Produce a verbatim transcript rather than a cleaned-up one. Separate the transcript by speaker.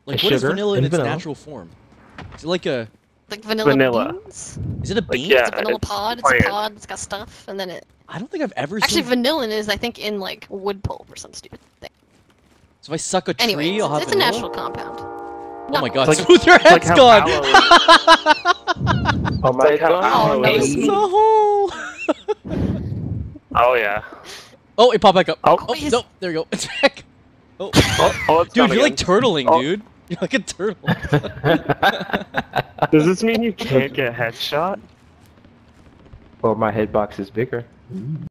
Speaker 1: Like,
Speaker 2: A
Speaker 1: what is
Speaker 2: sugar
Speaker 1: vanilla in
Speaker 2: and
Speaker 1: its
Speaker 2: vanilla.
Speaker 1: natural form? Is it like a...
Speaker 3: Like vanilla,
Speaker 4: Vanilla.
Speaker 3: beans?
Speaker 1: Is it a
Speaker 4: Like,
Speaker 1: bean?
Speaker 4: yeah.
Speaker 3: It's a vanilla
Speaker 4: it's
Speaker 3: pod, it's
Speaker 4: plant.
Speaker 3: a pod, it's got stuff, and then it...
Speaker 1: I don't think I've ever
Speaker 3: Actually,
Speaker 1: seen...
Speaker 3: vanillin is, I think, in, like, wood pulp or some stupid thing.
Speaker 1: So if I suck a
Speaker 3: Anyway,
Speaker 1: tree,
Speaker 3: it's,
Speaker 1: I'll have
Speaker 3: it's a
Speaker 1: vanilla?
Speaker 3: natural compound.
Speaker 1: Oh my god,
Speaker 4: like-
Speaker 1: Smooth, your
Speaker 4: It's like
Speaker 1: head's
Speaker 4: how
Speaker 1: gone!
Speaker 4: aloe
Speaker 2: Oh my
Speaker 4: Like how
Speaker 2: god.
Speaker 4: aloe
Speaker 3: no,
Speaker 4: is.
Speaker 1: It's a hole!
Speaker 4: Oh yeah.
Speaker 1: Oh, it popped back up.
Speaker 4: Oh.
Speaker 1: Oh,
Speaker 3: Wait, is-
Speaker 1: no, there you go. It's back. Oh,
Speaker 4: Oh, oh it's
Speaker 1: dude,
Speaker 4: gone
Speaker 1: you're like
Speaker 4: again.
Speaker 1: turtling,
Speaker 4: Oh.
Speaker 1: dude. You're like a turtle.
Speaker 4: Does this mean you can't get headshot?
Speaker 2: Well, my hitbox is bigger.